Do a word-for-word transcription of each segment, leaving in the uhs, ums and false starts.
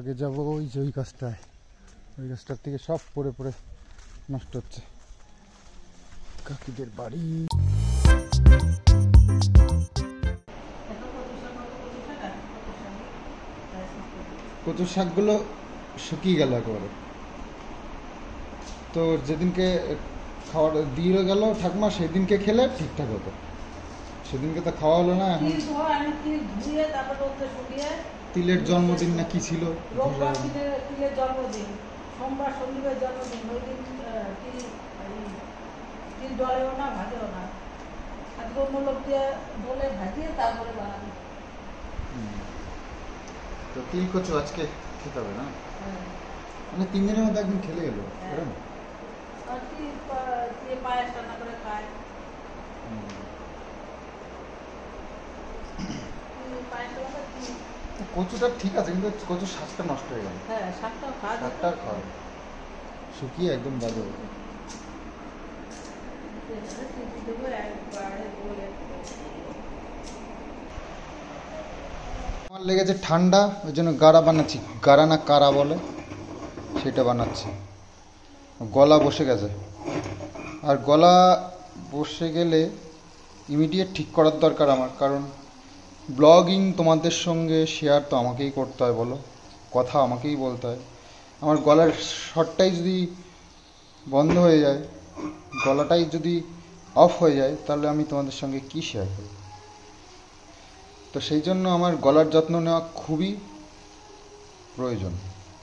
আগে যাব ওই যে ওই গাছটায়, ওই গাছটার থেকে সব পড়ে পড়ে নষ্ট হচ্ছে। কাকিদের বাড়ি। কচু শাকগুলো শুকিয়ে গেল একেবারে। তো যেদিনকে খাওয়ার দিয়ে গেল ঠাকুমা সেদিনকে খেলে ঠিকঠাক হতো, সেদিনকে তো খাওয়া হলো না। এখন তিলের জন্মদিন না কি ছিল, তিলের জন্মদিন, সোমবার শনিবার জন্মদিন, ওই দিন তিল ডলেও না ভাজেও না, আজকে অন্য লোক দিয়ে ডলে ভাজিয়ে তারপরে বানাবো। তো তিল কচু আজকে খেতে হবে না, মানে তিন দিনের মধ্যে একদিন খেলে গেল। পায়েস রান্না করে খায়, কচুটা ঠিক আছে, কিন্তু কচুর শাকটা নষ্ট হয়ে গেল। হ্যাঁ, শাকটা খাওয়া শাকটা খাওয়া শুকিয়ে একদম বাজে। আমার লেগেছে ঠান্ডা, ওই জন্য গাড়া বানাচ্ছি। গাড়া না কারা বলে, সেটা বানাচ্ছি। গলা বসে গেছে, আর গলা বসে গেলে ইমিডিয়েট ঠিক করার দরকার আমার, কারণ ব্লগিং তোমাদের সঙ্গে শেয়ার তো আমাকেই করতে হয়, বলো, কথা আমাকেই বলতে হয়। আমার গলার শটটাই যদি বন্ধ হয়ে যায়, গলাটাই যদি অফ হয়ে যায়, তাহলে আমি তোমাদের সঙ্গে কি শেয়ার করব? তো সেই জন্য আমার গলার যত্ন নেওয়া খুবই প্রয়োজন।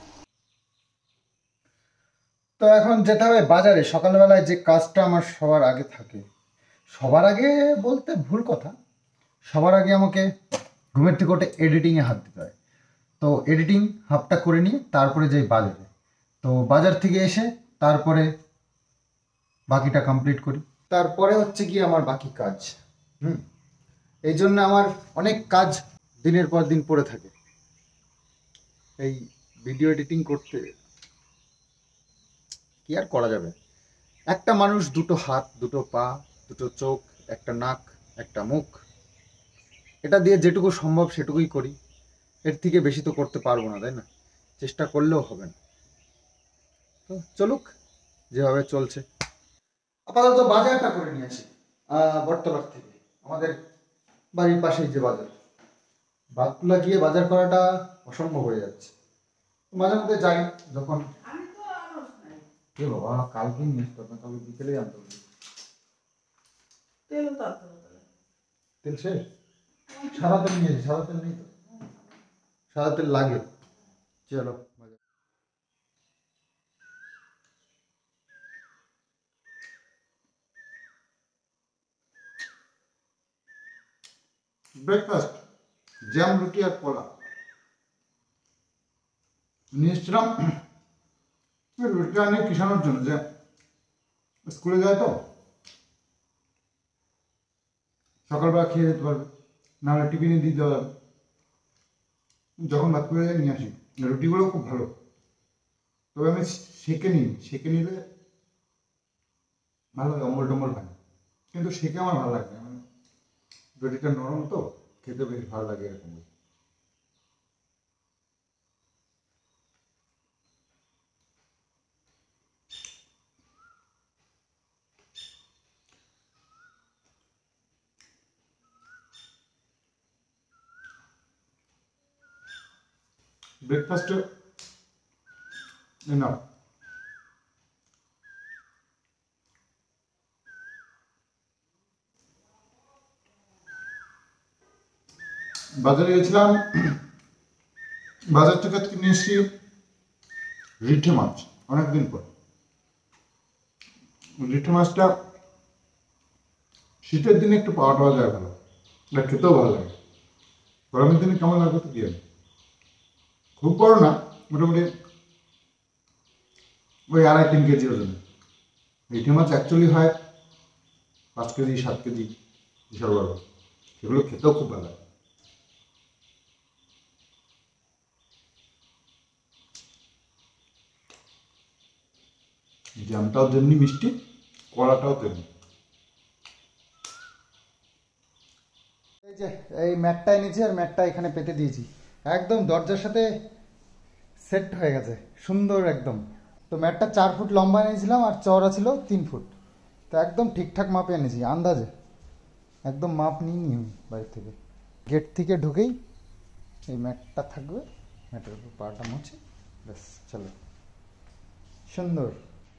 তো এখন যেতে হবে বাজারে। সকালবেলায় যে কাজটা আমার সবার আগে থাকে, সবার আগে বলতে ভুল কথা, সবার আগে আমাকে ঘুমের থেকে ওঠে এডিটিংয়ে হাত দিতে হয়। তো এডিটিং হাফটা করে নিয়ে তারপরে যাই বাজারে। তো বাজার থেকে এসে তারপরে বাকিটা কমপ্লিট করি। তারপরে হচ্ছে কি আমার বাকি কাজ। হুম এই জন্য আমার অনেক কাজ দিনের পর দিন পড়ে থাকে। এই ভিডিও এডিটিং করতে কি আর করা যাবে, একটা মানুষ দুটো হাত, দুটো পা, দুটো চোখ, একটা নাক, একটা মুখ, এটা দিয়ে যেটুকু সম্ভব সেটুকুই করি। এর থেকে বেশি তো করতে পারবো না, তাই না? চেষ্টা করলেও হবে না। তো চলুক, যেভাবে চলছে। আপাতত বাজারটা করে নিয়ে আসি বটতলার থেকে, আমাদের বাড়ির পাশেই যে বাজার। বাদকুলা গিয়ে বাজার করাটা অসম্ভব হয়ে যাচ্ছে। মাঝে মধ্যে যাই যখন। এ বাবা, কালকে নিয়ে আসতে হবে, কালকে বিকেলে আনতে হবে। তেল শেষ? সাদা তেল নিয়েছি, সাদা তেল নেই তো, সাদা তেল লাগে। চলো ব্রেকফাস্ট, জ্যাম, রুটি আর কলা নিয়ে এসছিলাম। রুটিটা নিয়ে কিষানোর জন্য, যে স্কুলে যায় তো সকালবেলা খেয়ে যেতে পারবে, নাহলে টিফিনে দিয়ে দেওয়া যাবে। যখন ভাত করে নিয়ে আসি, রুটিগুলো খুব ভালো, তবে আমি সেকে নিই, সেকে নিলে ভালো লাগে, অম্বল টম্বল হয়। কিন্তু সেকে আমার ভালো লাগে, মানে রুটিটা নরম তো, খেতে বেশ ভালো লাগে এরকম। ব্রেকফাস্টে না বাজারে গেছিলাম, বাজার থেকে কিনে এসেছি রিঠে মাছ, অনেকদিন পর। রিঠে মাছটা শীতের দিনে একটু পাওয়া পাওয়া যায় ভালো, এটা খেতেও ভালো লাগে। গরমের দিনে কেমন লাগবে তো কি জানি, খুব বড় না, মোটামুটি ওই আড়াই তিন কেজি ওজন। রিঠে মাছ অ্যাকচুয়ালি হয় পাঁচ কেজি সাত কেজি, বিশাল বড়, সেগুলো খেতেও খুব ভালো লাগে। জ্যামটাও তেমনি মিষ্টি, কলাটাও তেমনি। এই যে এই ম্যাটটা এনেছি, আর ম্যাটটা এখানে পেতে দিয়েছি, একদম দরজার সাথে সেট হয়ে গেছে সুন্দর একদম। তো ম্যাটটা চার ফুট লম্বা এনেছিলাম আর চওড়া ছিল তিন ফুট। তো একদম ঠিকঠাক মাপে এনেছি আন্দাজে, একদম মাপ নিয়ে নিই বাইরে থেকে। গেট থেকে ঢুকেই এই ম্যাটটা থাকবে, ম্যাটের উপর পাটা মুছে ব্যাস চলো সুন্দর।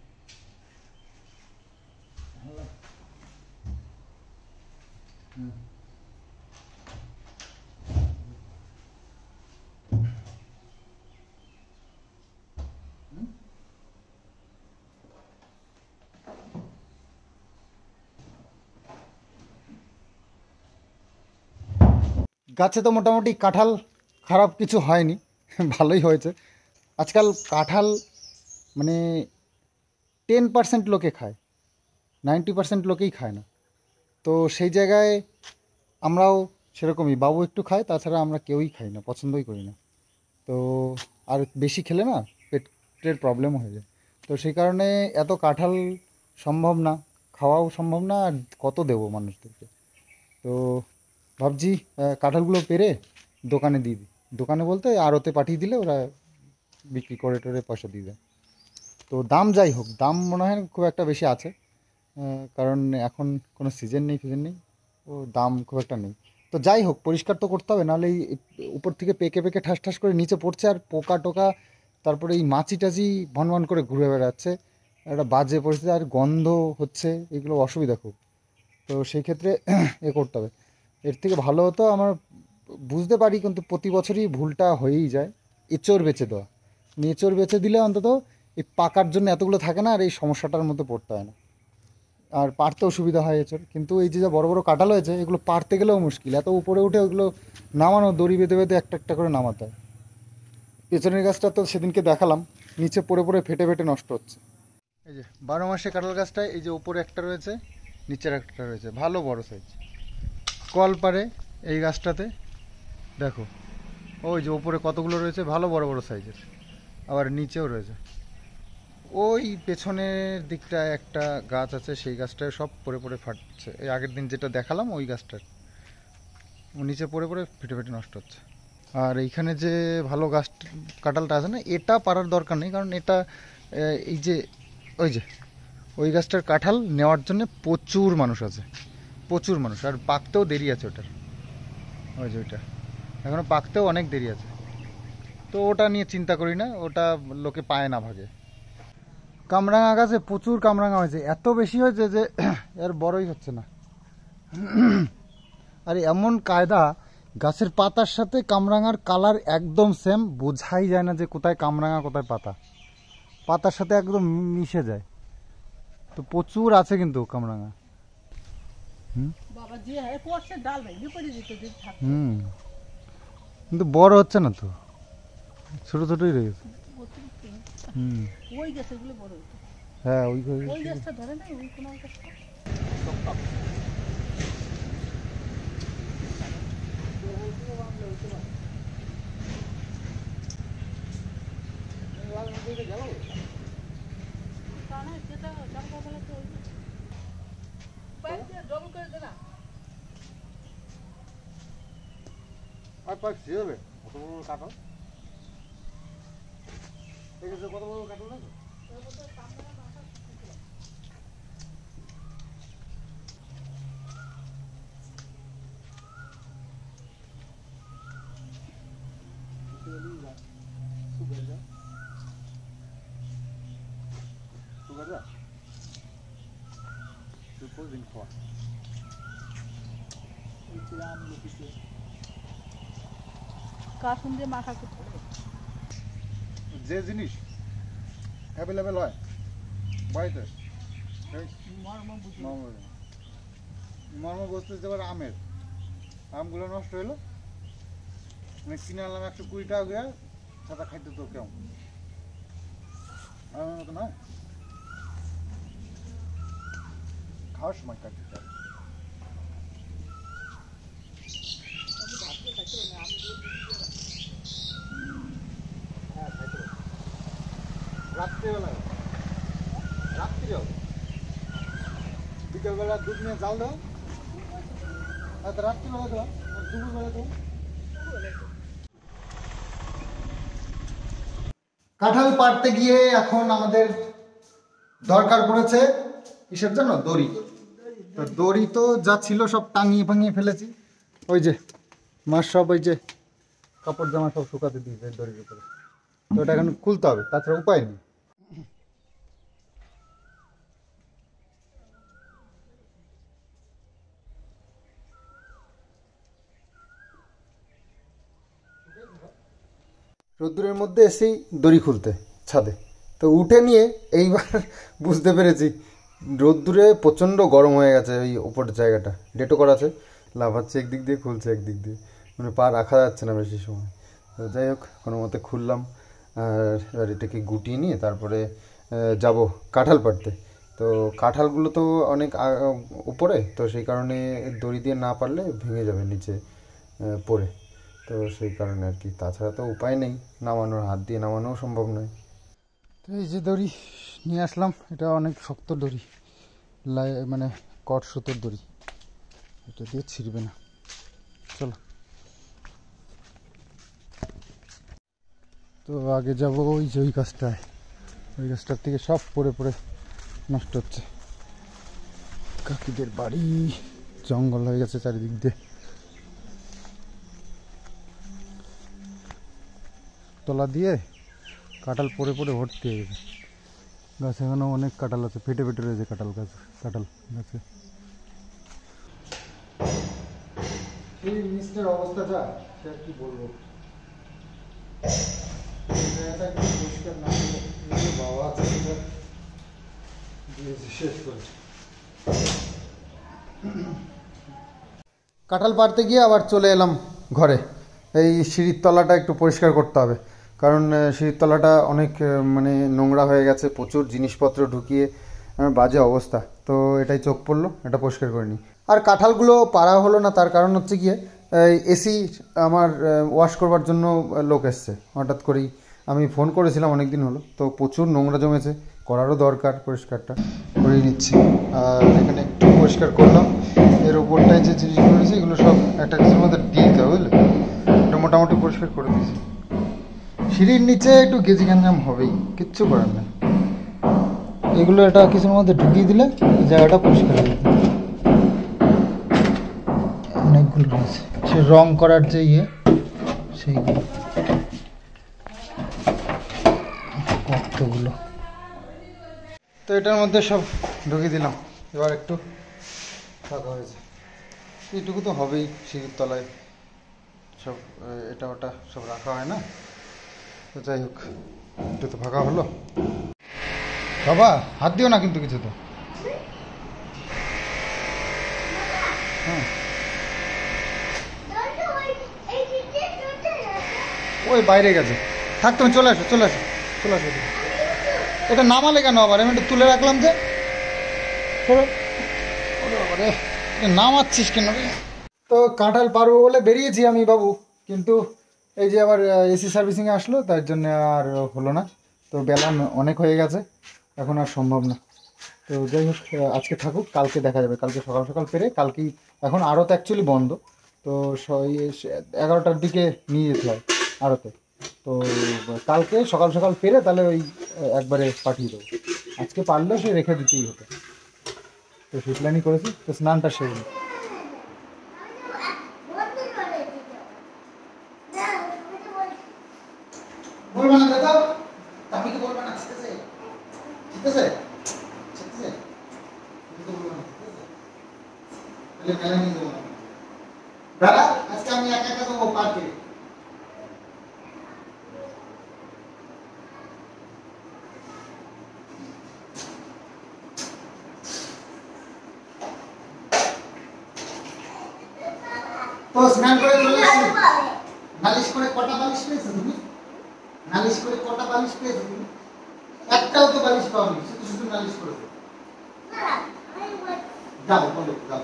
হুম গাছে তো মোটামুটি কাঁঠাল খারাপ কিছু হয়নি, ভালোই হয়েছে। আজকাল কাঁঠাল মানে টেন পার্সেন্ট লোকে খায়, নাইনটি পার্সেন্ট লোকেই খায় না। তো সেই জায়গায় আমরাও সেরকমই, বাবু একটু খায়, তাছাড়া আমরা কেউই খাই না, পছন্দই করি না। তো আর বেশি খেলে না পেটের প্রবলেম হয়ে যায়। তো সেই কারণে এত কাঁঠাল সম্ভব না, খাওয়াও সম্ভব না, আর কত দেবো মানুষদেরকে। তো ভাবছি কাঁঠালগুলো পেরে দোকানে দিয়ে দিই, দোকানে বলতে আড়তে পাঠিয়ে দিলে ওরা বিক্রি করে টোরে পয়সা দিয়ে দেয়। তো দাম যাই হোক, দাম মনে হয় খুব একটা বেশি আছে, কারণ এখন কোনো সিজন নেই ফিজন নেই, ও দাম খুব একটা নেই। তো যাই হোক, পরিষ্কার তো করতে হবে, নাহলে এই উপর থেকে পেকে পেকে ঠাস ঠাস করে নিচে পড়ছে, আর পোকা টোকা, তারপরে এই মাছি টাছি ভন ভন করে ঘুরে বেড়াচ্ছে, একটা বাজে পরিস্থিতি, আর গন্ধ হচ্ছে, এগুলো অসুবিধা খুব। তো সেই ক্ষেত্রে এ করতে হবে। এর থেকে ভালো হতো, আমার বুঝতে পারি, কিন্তু প্রতি বছরই ভুলটা হয়েই যায়, এঁচড় বেচে দেওয়া। এঁচড় বেচে দিলে অন্তত এই পাকার জন্য এতগুলো থাকে না, আর এই সমস্যাটার মধ্যে পড়তে হয় না, আর পারতেও সুবিধা হয় এঁচড়। কিন্তু এই যে যা বড়ো বড়ো কাঁঠাল হয়েছে, এগুলো পারতে গেলেও মুশকিল, এত উপরে উঠে ওগুলো নামানো, দড়ি বেঁধে বেঁধে একটা একটা করে নামাতে হয়। পেছনের গাছটা তো সেদিনকে দেখালাম, নিচে পড়ে পড়ে ফেটে ফেটে নষ্ট হচ্ছে। এই যে বারো মাসে কাঁঠাল গাছটায়, এই যে উপরে একটা রয়েছে, নিচের একটা রয়েছে, ভালো বড় সাইজ। কল পারে এই গাছটাতে দেখো, ওই যে উপরে কতগুলো রয়েছে ভালো বড় বড় সাইজের, আবার নিচেও রয়েছে। ওই পেছনের দিকটায় একটা গাছ আছে, সেই গাছটায় সব পড়ে পড়ে ফাটছে। এই আগের দিন যেটা দেখালাম ওই গাছটার নিচে পড়ে পড়ে ফেটে ফেটে নষ্ট হচ্ছে। আর এইখানে যে ভালো গাছ কাঁঠালটা আছে না, এটা পারার দরকার নেই, কারণ এটা এই যে ওই যে ওই গাছটার কাঁঠাল নেওয়ার জন্য প্রচুর মানুষ আছে, প্রচুর মানুষ, আর পাকতেও দেরি আছে ওটার। ওই যে ওইটা এখনও পাকতেও অনেক দেরি আছে, তো ওটা নিয়ে চিন্তা করি না, ওটা লোকে পায় না ভাগে। কামরাঙা গাছে প্রচুর কামরাঙা হয়েছে, এত বেশি হয়েছে যে এর বড়ই হচ্ছে না। আর এমন কায়দা, গাছের পাতার সাথে কামরাঙার কালার একদম সেম, বোঝাই যায় না যে কোথায় কামরাঙা কোথায় পাতা, পাতার সাথে একদম মিশে যায়। তো প্রচুর আছে কিন্তু কামরাঙা। হুম হুম কিন্তু বড় হচ্ছে না তো, ছোট ছোটই রয়েছে। হুম ওই গাছগুলো বড় হতো, হ্যাঁ ওই ওই গাছটা ধরে না, ওই কোন গাছটা আর পাক ছিড়বে কত বড় কাঁঠাল, দেখেছো কত বড় কাঁঠাল না? কাসুন দিয়ে মাখা করতে হবে। যে জিনিস অ্যাভেলেবেল হয় বাড়িতে, মর্ম বসতে এবার আমের আমগুলো নষ্ট হলো, মানে কিনে আনলাম একশো কুড়ি টাকা করে, সাদা খাইতে তো কেমন আমের মতো নয়, খাওয়ার সময় কাটতে চাই। রাত্রিবেলায় রাত্রিও বিকেলবেলা দুধ নিয়ে জাল দাও, আর রাত্রিবেলা দাও, দুপুরবেলা দাও। কাঁঠাল পাড়তে গিয়ে এখন আমাদের দরকার পড়েছে কিসের জন্য? দড়ি। তো দড়ি তো যা ছিল সব টাঙিয়ে ফাঙিয়ে ফেলেছি, ওই যে মাছ সব ওই যে কাপড় জামা সব শুকাতে দিয়েছে দড়ির উপরে। তো ওটা এখন খুলতে হবে, তাছাড়া উপায় নেই। রোদ্দুরের মধ্যে এসেই দড়ি খুলতে ছাদে, তো উঠে নিয়ে এইবার বুঝতে পেরেছি রোদ্দুরে প্রচণ্ড গরম হয়ে গেছে ওই ওপরের জায়গাটা। ডেটো করা আছে, লাফাচ্ছে একদিক দিয়ে, খুলছে একদিক দিয়ে, মানে পা রাখা যাচ্ছে না বেশি সময়। তো যাই হোক কোনো মতে খুললাম, আর এবার এটাকে গুটিয়ে নিয়ে তারপরে যাব কাঁঠাল পাড়তে। তো কাঁঠালগুলো তো অনেক উপরে, তো সেই কারণে দড়ি দিয়ে না পারলে ভেঙে যাবে নিচে পড়ে, তো সেই কারণে আর কি। তাছাড়া তো উপায় নেই, নামানোর, হাত দিয়ে নামানোও সম্ভব নয়। তো এই যে দড়ি নিয়ে আসলাম, এটা অনেক শক্ত দড়ি, লাই মানে কট সুতোর দড়ি, এটা দিয়ে ছিঁড়বে না। চলো, তো আগে যাব ওই যে ওই গাছটায়, ওই গাছটার থেকে সব পড়ে পড়ে নষ্ট হচ্ছে। কাকিদের বাড়ি, জঙ্গল হয়ে গেছে চারিদিক দিয়ে। তলা দিয়ে কাঁঠাল পড়ে পড়ে ভর্তি হয়ে গেছে। গাছে এখনো অনেক কাঁঠাল আছে, ফেটে ফেটে রয়েছে কাঁঠাল গাছ, কাঁঠাল গাছে। এই নিচটার অবস্থা যা, সে আর কি বলবো। বাবা শেষ করেছে। কাঁঠাল পাড়তে গিয়ে আবার চলে এলাম ঘরে। এই সিঁড়ির তলাটা একটু পরিষ্কার করতে হবে, কারণ সিঁড়ির তলাটা অনেক মানে নোংরা হয়ে গেছে, প্রচুর জিনিসপত্র ঢুকিয়ে বাজে অবস্থা। তো এটাই চোখ পড়লো, এটা পরিষ্কার করে নিই। আর কাঁঠালগুলো পাড়া হলো না, তার কারণ হচ্ছে গিয়ে এসি আমার ওয়াশ করবার জন্য লোক এসছে হঠাৎ করেই। আমি ফোন করেছিলাম অনেক দিন হলো, তো প্রচুর নোংরা জমেছে, করারও দরকার, পরিষ্কারটা করেই নিচ্ছি। আর এখানে একটু পরিষ্কার করলাম, এর ওপরটায় যে জিনিসগুলো রয়েছে এগুলো সব একটা কিছুর মধ্যে দিয়ে দিতে হবে, বুঝলে? এটা মোটামুটি পরিষ্কার করে দিয়েছি। সিঁড়ির নিচে একটু গেজি গ্যাঞ্জাম হবেই, কিচ্ছু করার নেই। এগুলো এটা কিছুর মধ্যে ঢুকিয়ে দিলে জায়গাটা পরিষ্কার হয়ে যাবে। অনেকগুলো রয়েছে, সে রং করার যে ইয়ে সেইগুলো কতগুলো। তো এটার মধ্যে সব ঢুকিয়ে দিলাম, এবার একটু ফাঁকা হয়েছে। এইটুকু তো হবেই, সিঁড়ির তলায় সব এটা ওটা সব রাখা হয় না। তো যাই হোক, একটু তো ফাঁকা হলো। বাবা হাত দিও না কিন্তু কিছু তো। হ্যাঁ ওই বাইরে গেছে, থাক তুমি চলে আসো, চলে আসো, চলে আসো। এটা নামালে কেন আবার? আমি একটু তুলে রাখলাম যে, নামাচ্ছিস কেন? তো কাঁঠাল পারবো বলে বেরিয়েছি আমি বাবু, কিন্তু এই যে আবার এসি সার্ভিসিংয়ে আসলো, তার জন্য আর হলো না। তো বেলা অনেক হয়ে গেছে, এখন আর সম্ভব না। তো যাই হোক, আজকে থাকুক, কালকে দেখা যাবে। কালকে সকাল সকাল ফেরে, কালকেই এখন আড়ত অ্যাকচুয়ালি বন্ধ, তো এগারোটার দিকে নিয়ে যেতে হয় আড়তে। তো কালকে সকাল সকাল ফেরে তাহলে ওই একবারে পাঠিয়ে দেবো। আজকে পারলেও সে রেখে দিতেই হতো, তো সেই প্ল্যানই করেছি। তো স্নানটা সেরে বলবো না দাদা, আমি তো বলবো না, ঠিক আছে ঠিক আছে ঠিক আছে, তাহলে মেলা নিয়ে যাবো দাদা। আজকে আমি একা একা যাবো পার্কে। তো স্নান করে চলে আসি। নালিশ করে কটা বালিশ পেয়েছো তুমি? নালিশ করে কটা বালিশ পেয়েছো তুমি? একটাও তো বালিশ পাওনি, শুধু শুধু নালিশ করেছো। যাও বলো, যাও।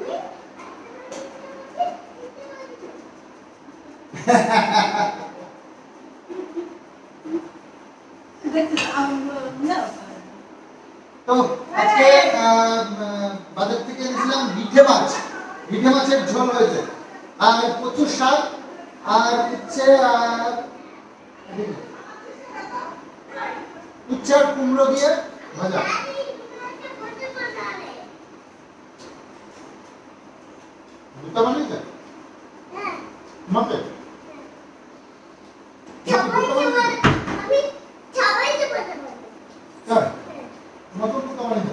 তো আজকে বাজার থেকে এনেছিলাম বিঠে মাছ, বিঠে মাছের ঝোল হয়েছে, আর প্রচুর শাক, আর হচ্ছে উচ্ছে আর কুমড়ো দিয়ে ভাজা। দুটা বানিয়েছে মতে মতন দুটা বানিয়েছে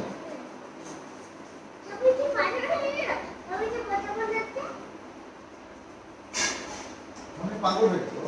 মানে পাগল হয়ে গেল।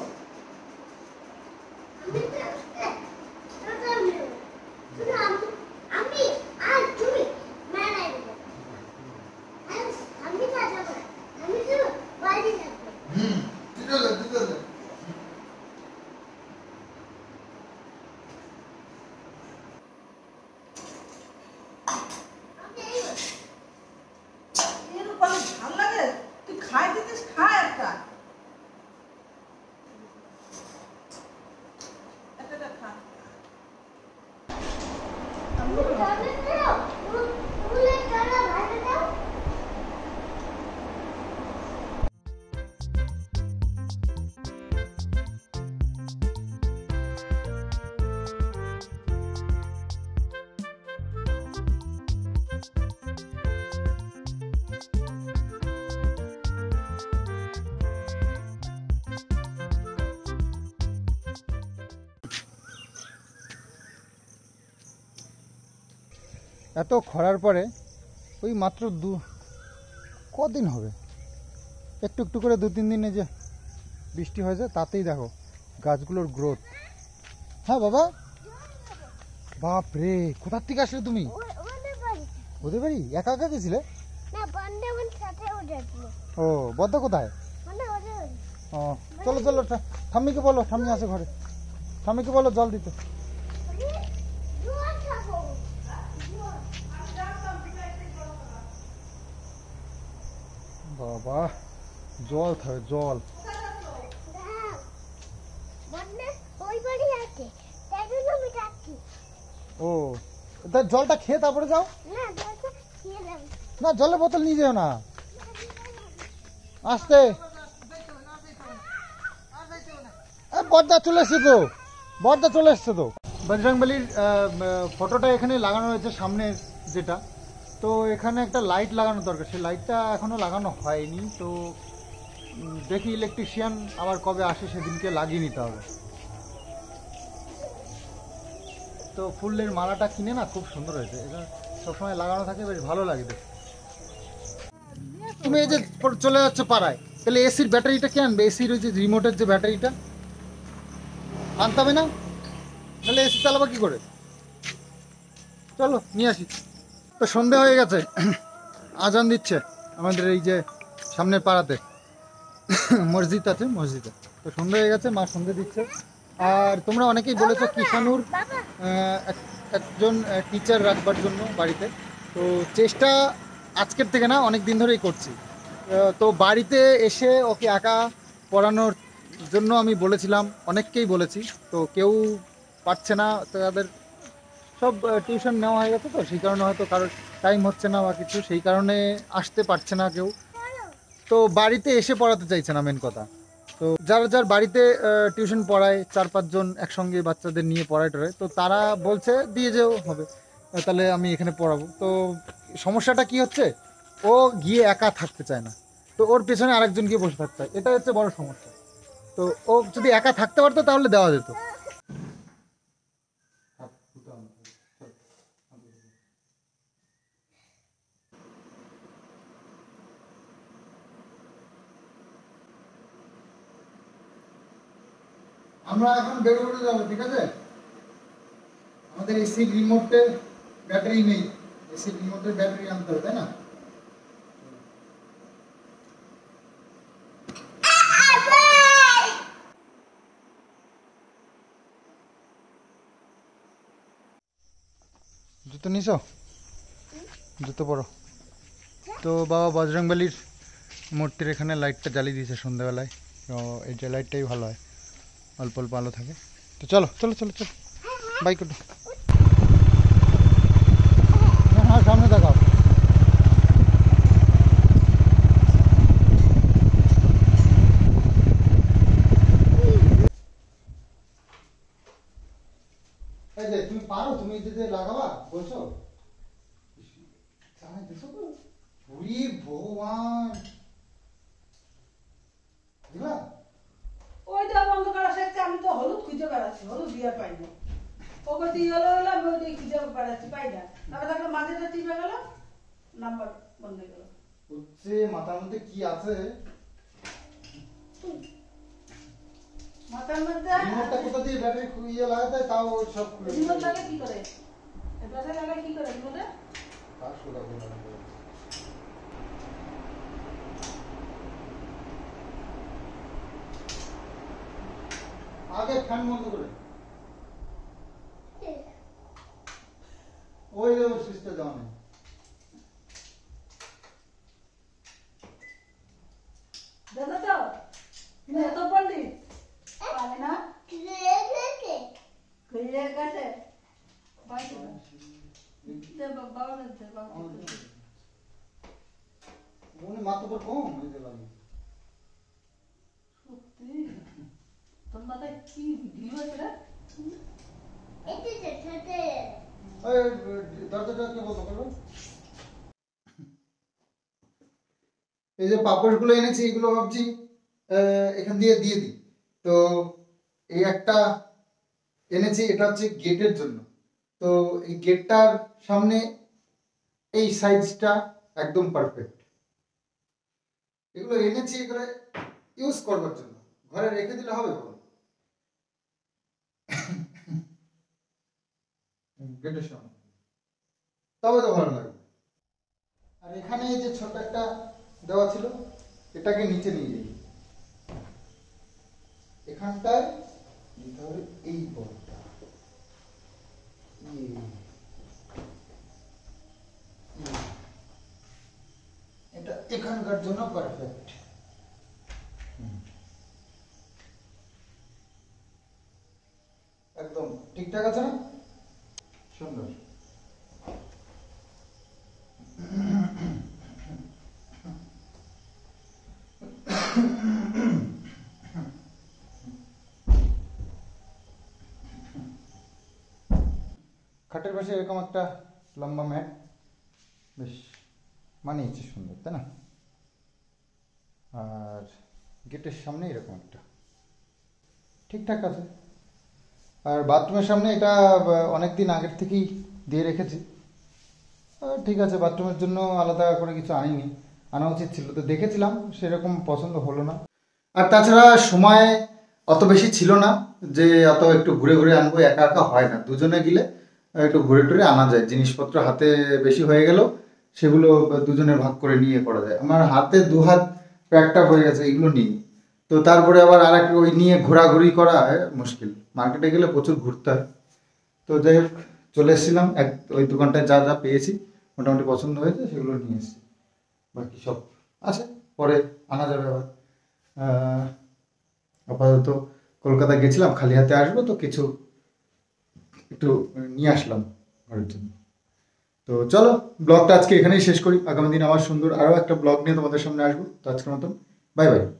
এত খরার পরে ওই মাত্র দু কদিন হবে একটু একটু করে দু তিন দিনে যে বৃষ্টি হয়েছে তাতেই দেখো গাছগুলোর গ্রোথ। হ্যাঁ বাবা, বাপ রে, কোথার থেকে আসলে তুমি? ওদের বাড়ি একা একা গেছিলে? ও বদ্ধ কোথায়? ও চলো চলো, ঠাম্মিকে বলো, ঠাম্মি আছে ঘরে, ঠাম্মিকে বলো জল দিতে। বাবা জল থাকে জল। ও তা জলটা খেয়ে তারপরে যাও না, জলের বোতল নিয়ে যাও না, আসতে। বর্দা চলে এসছে তো, বর্দা চলে এসছে তো। বজরংবলীর ফটোটা এখানে লাগানো হয়েছে সামনে যেটা, তো এখানে একটা লাইট লাগানো দরকার, সেই লাইটটা এখনো লাগানো হয়নি। তো দেখি ইলেকট্রিশিয়ান আবার কবে আসে সেদিনকে লাগিয়ে নিতে হবে। তো ফুলের মালাটা কিনে না খুব সুন্দর হয়েছে, এটা সবসময় লাগানো থাকে, বেশ ভালো লাগে দেখতে। তুমি এই যে চলে যাচ্ছ পাড়ায়, তাহলে এসির ব্যাটারিটা কে আনবে? এসির ওই যে রিমোটের যে ব্যাটারিটা আনতে হবে না? তাহলে এসি চালাবো কি করে? চলো নিয়ে আসি। তো সন্ধে হয়ে গেছে, আজান দিচ্ছে আমাদের এই যে সামনের পাড়াতে মসজিদ আছে, মসজিদে। তো সন্ধে হয়ে গেছে, মা সন্ধে দিচ্ছে। আর তোমরা অনেকেই বলেছো কিষানুর একজন টিচার রাখবার জন্য বাড়িতে, তো চেষ্টা আজকের থেকে না, অনেক দিন ধরেই করছি। তো বাড়িতে এসে ওকে একা পড়ানোর জন্য আমি বলেছিলাম, অনেককেই বলেছি, তো কেউ পারছে না, তাদের সব টিউশন নেওয়া হয়ে গেছে, তো সেই কারণে হয়তো কারোর টাইম হচ্ছে না বা কিছু, সেই কারণে আসতে পারছে না কেউ। তো বাড়িতে এসে পড়াতে চাইছে না মেন কথা। তো যারা যার বাড়িতে টিউশন পড়ায়, চার পাঁচজন একসঙ্গে বাচ্চাদের নিয়ে পড়ায় টড়ায়, তো তারা বলছে দিয়ে যেও হবে, তাহলে আমি এখানে পড়াবো। তো সমস্যাটা কি হচ্ছে, ও গিয়ে একা থাকতে চায় না, তো ওর পেছনে আরেকজন গিয়ে বসে থাকতে হয়, এটা হচ্ছে বড় সমস্যা। তো ও যদি একা থাকতে পারতো তাহলে দেওয়া যেত। আমরা এখন বেরো বেরো যাবো, ঠিক আছে? আমাদের এসি রিমোটের ব্যাটারি নেই, এসি রিমোটের ব্যাটারি আনতে হবে, তাই না? জুতো নিছো? জুতো পরো। তো বাবা বজরংবলীর মূর্তির এখানে লাইটটা জ্বালিয়ে দিয়েছে সন্ধ্যাবেলায়, তো এই যে লাইটটাই ভালো হয়, অল্প অল্প আলো থাকে। তো চলো চলো চলো চলো, বাইক ওঠো। হ্যাঁ সামনে দেখাও। এই যে তুমি পা ফ্রিজে লাগাবা বলছো? জানাই দিছো তো? ওরে ভগবান, দিবা? ওইটা বন্ধ করা শেখছে, আমি তো হলুদ খুঁজে বেড়াচ্ছি, হলুদ দিয়ে পাই না। ও বলছে ইয়েলো হলো, আমি ওইটাই খুঁজে বেড়াচ্ছি, পাই না। তারপরে দেখলাম মাঝেটা টিপে গেল, নাম্বার বন্ধ হয়ে গেল। হচ্ছে মাথার মধ্যে কি আছে? মাথার মধ্যে রিমোটটা কোথা দিয়ে ব্যাটারি ইয়ে লাগাতে হয় তাও সব খুলে রিমোট লাগে কি করে? ব্যাটারি লাগায় কি করে রিমোটে? কাজ সোজা করে লাগাতে হয়। আগে ফ্যান বন্ধ করে ওই যে সুইচটা দেওয়া নেই। দেখো তো তুমি এত পড়লি পারে না ক্লিয়ার গেছে বাইরে দে বাবা দে বাবা মনে মাথা উপর কম হয়ে গেল। সত্যি তোর মাথায় কি ঢিল হয়েছে রে? ওই দরজাটা কে বন্ধ করবে? এই যে পাপড়গুলো এনেছি এগুলো ভাবছি এখান দিয়ে দিয়ে দিই। তো এই একটা এনেছি, এটা হচ্ছে গেটের জন্য। তো এই গেটটার সামনে এই সাইজটা একদম পারফেক্ট। এগুলো এনেছি এগুলো ইউজ করবার জন্য, ঘরে রেখে দিলে হবে বলো? গেটের সামনে তবে তো ভালো লাগবে। আর এখানে এই যে ছোট একটা দেওয়া ছিল, এটাকে নিচে নিয়ে যাই। এখানটায় নিতে হবে এই বলটা, এটা এখানকার জন্য পারফেক্ট। একদম ঠিকঠাক আছে না? সুন্দর। খাটের পাশে এরকম একটা লম্বা ম্যাট বেশ মানিয়েছে, সুন্দর তাই না? আর গেটের সামনে এরকম একটা ঠিকঠাক আছে। আর বাথরুমের সামনে এটা অনেক দিন আগের থেকেই দিয়ে রেখেছি। ঠিক আছে, বাথরুমের জন্য আলাদা করে কিছু আনিনি, আনা উচিত ছিল। তো দেখেছিলাম সেরকম পছন্দ হলো না। আর তাছাড়া সময় অত বেশি ছিল না যে অত একটু ঘুরে ঘুরে আনবো, একা একা হয় না। দুজনে গেলে একটু ঘুরে টুরে আনা যায়। জিনিসপত্র হাতে বেশি হয়ে গেল সেগুলো দুজনে ভাগ করে নিয়ে করা যায়। আমার হাতে দু হাত প্যাকটা হয়ে গেছে এগুলো নিয়ে। তো তারপরে আবার আর একটা ওই নিয়ে ঘোরাঘুরি করা মুশকিল, মার্কেটে গেলে প্রচুর ঘুরতে হয়। তো যাই হোক চলে এসেছিলাম, এক ওই দোকানটায় যা যা পেয়েছি মোটামুটি পছন্দ হয়েছে সেগুলো নিয়ে এসেছি। বাকি সব আছে, পরে আনা যাবে আবার। আপাতত কলকাতা গেছিলাম, খালি হাতে আসবো, তো কিছু একটু নিয়ে আসলাম ঘরের জন্য। তো চলো ব্লগটা আজকে এখানেই শেষ করি। আগামী দিন আবার সুন্দর আরও একটা ব্লগ নিয়ে তোমাদের সামনে আসবো। তো আজকের মতন বাই বাই।